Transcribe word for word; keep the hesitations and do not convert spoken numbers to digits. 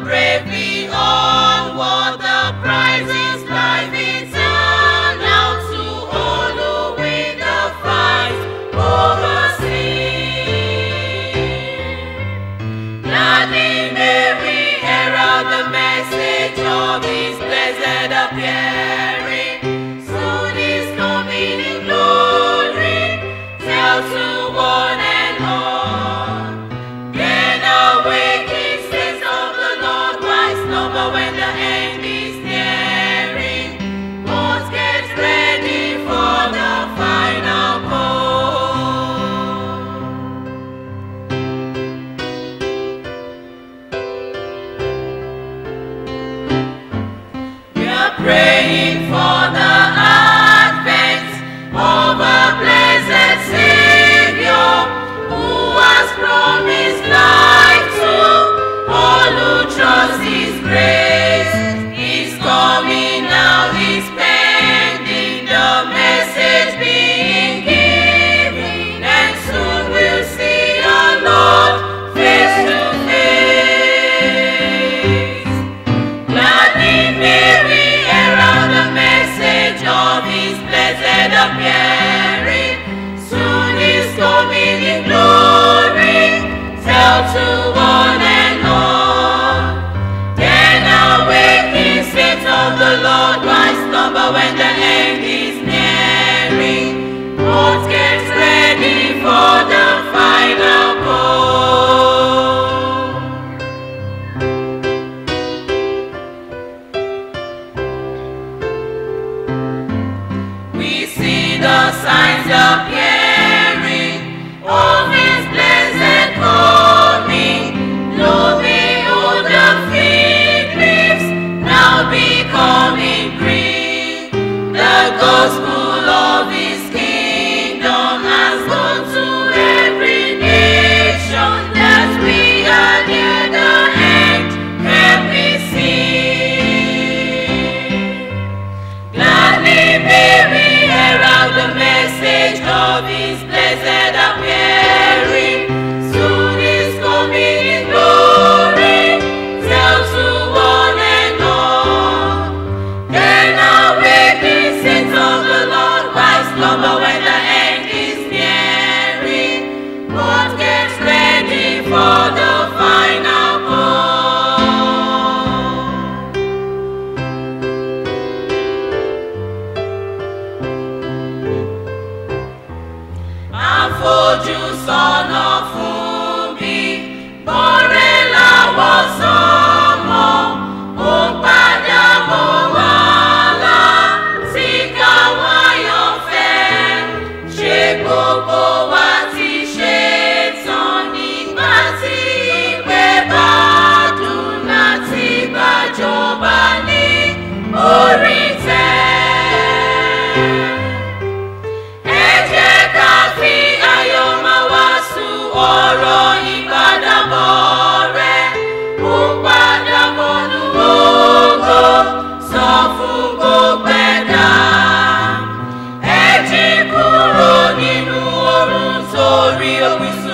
bravely onward, the prize is life eternal to all who win the fight over sin. Gladly may we herald the message of His blessed appearing. Soon is coming in glory, tell to one and all. Then awaking saints of the Lord, why slumber when the end is nearing? Both get ready for the final call. We are praying for the advent of a blessed Savior, who has promised life to all who trust His grace. He's coming now, He's pending, the message being given, and soon we'll see our Lord face to face. Gladly may we herald the message of His blessed appearing. Soon He's coming in glory, tell to one and all. Then awaking saints of the Lord, why slumber when the end is nearing? Both get ready for the final call. We see the signs appearing of His blessed coming. Lo, behold, the fig leaves now becoming green. The gospel of His kingdom has gone to every nation, that we are near the end can be seen. Gladly may we herald the message of His blessed appearing. Soon is coming in glory, tell to one and all. Then awaking saints of the Lord, why slumber when the end is nearing? Both get ready for the final call. Àfojú sọ́nà fún mi, bọ́rẹ̀ làwọ̀ sọ́mọ, ó padà bọ̀ wàhálà tí káwọn àyànfẹ́. Ṣé gbogbo wa ti ṣe tán nígbà tí ìpè bá dùn láti gbàjọba ní orí tẹ́? Ẹ jẹ́ ká fi ayọ̀ máa wàásù ọ̀rọ̀ ìpadàbọ̀ rẹ̀. Ó padàbọ̀ nú ògo, sọ fún gbogbo ẹ̀dá. Ẹ jí kúrò nínú oorun torí òpin